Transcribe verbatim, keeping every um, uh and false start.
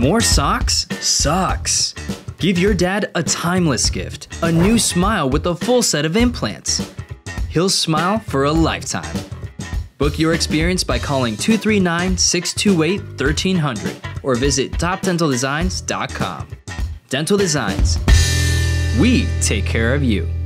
More socks? Sucks. Give your dad a timeless gift, a new smile with a full set of implants. He'll smile for a lifetime. Book your experience by calling two three nine, six two eight, one three zero zero or visit top dental designs dot com. Dental Designs. We take care of you.